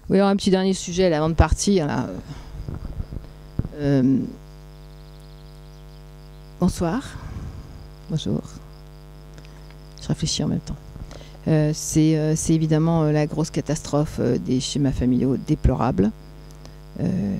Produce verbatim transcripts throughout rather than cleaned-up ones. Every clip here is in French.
Oui, alors un petit dernier sujet là, avant de partir. Là. Euh... Bonsoir. Bonjour. Je réfléchis en même temps. Euh, c'est euh, évidemment euh, la grosse catastrophe euh, des schémas familiaux déplorables. Euh,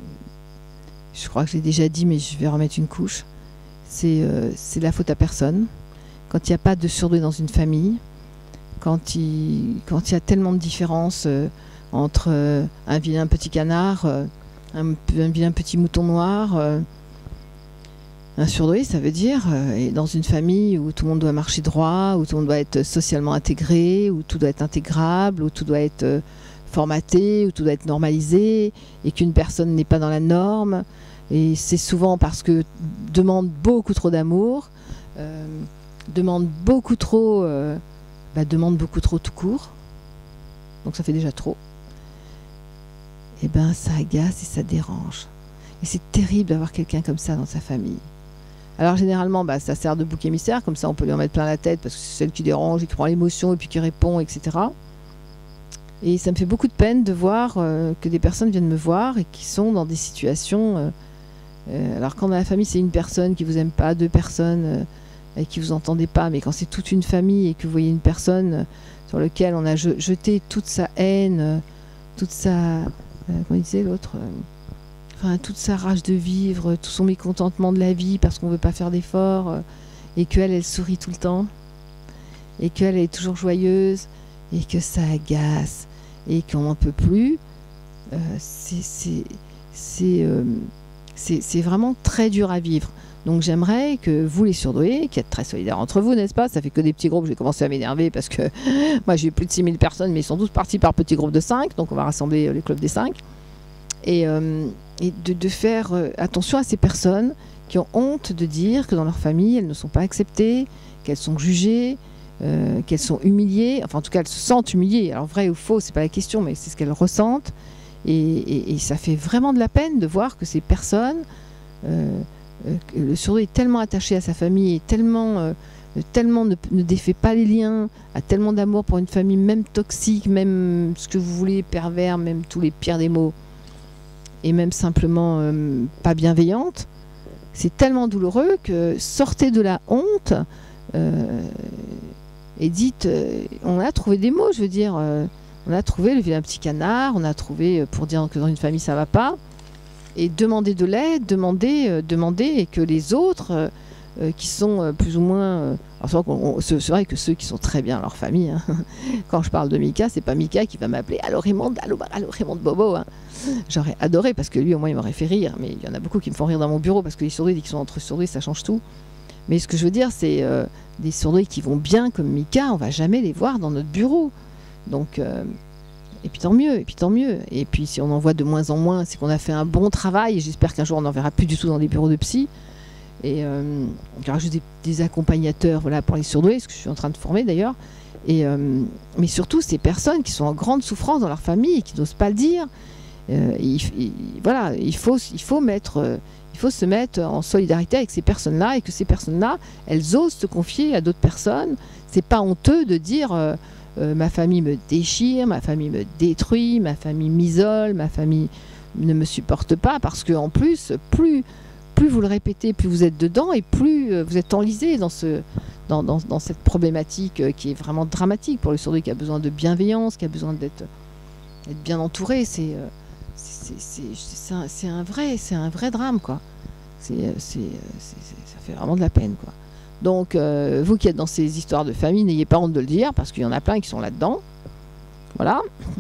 je crois que je l'ai déjà dit, mais je vais remettre une couche. C'est euh, la faute à personne. Quand il n'y a pas de surdoué dans une famille, quand il, quand il y a tellement de différences euh, entre euh, un vilain petit canard, euh, un, un vilain petit mouton noir, euh, un surdoué, ça veut dire, euh, et dans une famille où tout le monde doit marcher droit, où tout le monde doit être socialement intégré, où tout doit être intégrable, où tout doit être euh, formaté, où tout doit être normalisé, et qu'une personne n'est pas dans la norme. Et c'est souvent parce que demande beaucoup trop d'amour, euh, demande beaucoup trop, euh, bah, demande beaucoup trop tout court. Donc ça fait déjà trop. Et ben ça agace et ça dérange. Et c'est terrible d'avoir quelqu'un comme ça dans sa famille. Alors généralement, bah, ça sert de bouc émissaire, comme ça on peut lui en mettre plein la tête parce que c'est celle qui dérange et qui prend l'émotion et puis qui répond, et cetera. Et ça me fait beaucoup de peine de voir euh, que des personnes viennent me voir et qui sont dans des situations... Euh, euh, alors quand dans la famille c'est une personne qui vous aime pas, deux personnes euh, avec qui vous entendez pas, mais quand c'est toute une famille et que vous voyez une personne euh, sur laquelle on a je, jeté toute sa haine, euh, toute sa... Euh, comment il disait l'autre euh, Enfin, toute sa rage de vivre, tout son mécontentement de la vie parce qu'on ne veut pas faire d'efforts, euh, et qu'elle, elle sourit tout le temps, et qu'elle est toujours joyeuse, et que ça agace, et qu'on n'en peut plus, euh, c'est euh, vraiment très dur à vivre. Donc j'aimerais que vous, les surdoués, qui êtes très solidaires entre vous, n'est-ce pas? Ça fait que des petits groupes, j'ai commencé à m'énerver parce que moi j'ai eu plus de six mille personnes, mais ils sont tous partis par petits groupes de cinq, donc on va rassembler les clubs des cinq. Et, euh, et de, de faire euh, attention à ces personnes qui ont honte de dire que dans leur famille, elles ne sont pas acceptées, qu'elles sont jugées, euh, qu'elles sont humiliées. Enfin, en tout cas, elles se sentent humiliées. Alors, vrai ou faux, c'est pas la question, mais c'est ce qu'elles ressentent. Et, et, et ça fait vraiment de la peine de voir que ces personnes, euh, euh, le surdoué est tellement attaché à sa famille, et tellement, euh, tellement ne, ne défait pas les liens, a tellement d'amour pour une famille, même toxique, même ce que vous voulez, pervers, même tous les pires des mots, et même simplement euh, pas bienveillante, c'est tellement douloureux que sortez de la honte euh, et dites, euh, on a trouvé des mots, je veux dire, euh, on a trouvé le vilain petit canard, on a trouvé euh, pour dire que dans une famille ça va pas, et demandez de l'aide, demandez, euh, demandez, et que les autres euh, euh, qui sont euh, plus ou moins... Euh, c'est vrai que ceux qui sont très bien leur famille, hein. Quand je parle de Mika, c'est pas Mika qui va m'appeler « Allô Raymond, allô, allô Raymond Bobo hein. ». J'aurais adoré parce que lui au moins il m'aurait fait rire, mais il y en a beaucoup qui me font rire dans mon bureau parce que les surdoués, dès qu'ils sont entre surdoués, ça change tout. Mais ce que je veux dire, c'est euh, des surdoués qui vont bien comme Mika, on va jamais les voir dans notre bureau. Donc, euh, et puis tant mieux, et puis tant mieux. Et puis si on en voit de moins en moins, c'est qu'on a fait un bon travail, et j'espère qu'un jour on n'en verra plus du tout dans les bureaux de psy. Et euh, il y aura juste des, des accompagnateurs, voilà, pour les surdoués, ce que je suis en train de former d'ailleurs. Et euh, mais surtout ces personnes qui sont en grande souffrance dans leur famille et qui n'osent pas le dire. Euh, il, il, voilà, il faut, il faut mettre, euh, il faut se mettre en solidarité avec ces personnes-là, et que ces personnes-là, elles osent se confier à d'autres personnes. C'est pas honteux de dire euh, euh, ma famille me déchire, ma famille me détruit, ma famille m'isole, ma famille ne me supporte pas, parce que en plus, plus plus vous le répétez, plus vous êtes dedans, et plus euh, vous êtes enlisé dans ce dans, dans, dans cette problématique euh, qui est vraiment dramatique pour le surdoué, qui a besoin de bienveillance, qui a besoin d'être bien entouré. C'est euh, c'est un, un vrai c'est un vrai drame, quoi. C'est ça fait vraiment de la peine, quoi. Donc euh, vous qui êtes dans ces histoires de famille, n'ayez pas honte de le dire, parce qu'il y en a plein qui sont là-dedans, voilà.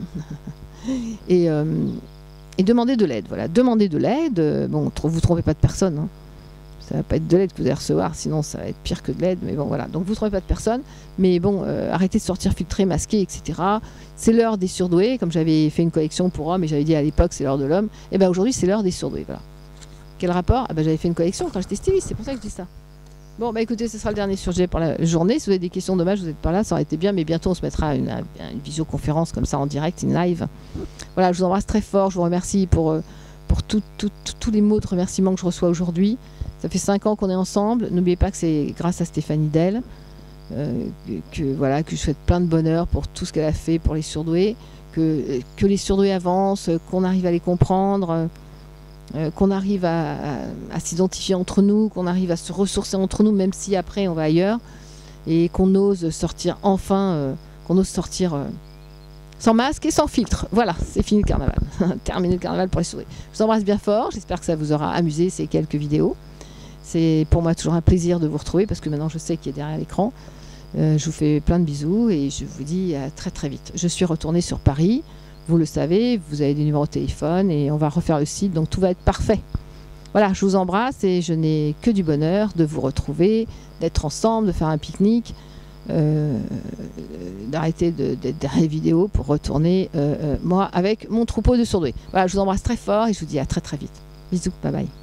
et, euh, et demandez de l'aide, voilà, demandez de l'aide. Bon, vous trompez pas de personne, hein. Ça va pas être de l'aide que vous allez recevoir, sinon ça va être pire que de l'aide, mais bon, voilà. Donc vous trompez pas de personne, mais bon, euh, arrêtez de sortir filtré, masqué, et cetera. C'est l'heure des surdoués, comme j'avais fait une collection pour hommes, et j'avais dit à l'époque c'est l'heure de l'homme, et bien aujourd'hui c'est l'heure des surdoués, voilà. Quel rapport? Ah ben, j'avais fait une collection quand j'étais styliste, c'est pour ça que je dis ça. Bon, bah écoutez, ce sera le dernier sujet pour la journée. Si vous avez des questions, dommage, vous n'êtes pas là, ça aurait été bien, mais bientôt on se mettra une, une visioconférence comme ça en direct, in live. Voilà, je vous embrasse très fort, je vous remercie pour, pour tous tout, tout, tout les mots de remerciement que je reçois aujourd'hui. Ça fait cinq ans qu'on est ensemble. N'oubliez pas que c'est grâce à Stéphanie Del, euh, que, voilà, que je souhaite plein de bonheur pour tout ce qu'elle a fait pour les surdoués, que, que les surdoués avancent, qu'on arrive à les comprendre, euh, qu'on arrive à, à, à s'identifier entre nous, qu'on arrive à se ressourcer entre nous, même si après on va ailleurs, et qu'on ose sortir enfin, euh, qu'on ose sortir euh, sans masque et sans filtre. Voilà, c'est fini le carnaval. Terminé le carnaval pour les surdoués. Je vous embrasse bien fort, j'espère que ça vous aura amusé ces quelques vidéos. C'est pour moi toujours un plaisir de vous retrouver, parce que maintenant je sais qui est derrière l'écran. Euh, je vous fais plein de bisous et je vous dis à très très vite. Je suis retournée sur Paris, vous le savez, vous avez des numéros de téléphone et on va refaire le site, donc tout va être parfait. Voilà, je vous embrasse et je n'ai que du bonheur de vous retrouver, d'être ensemble, de faire un pique-nique, euh, d'arrêter d'être derrière les vidéos pour retourner, euh, euh, moi, avec mon troupeau de surdoués. Voilà, je vous embrasse très fort et je vous dis à très très vite. Bisous, bye bye.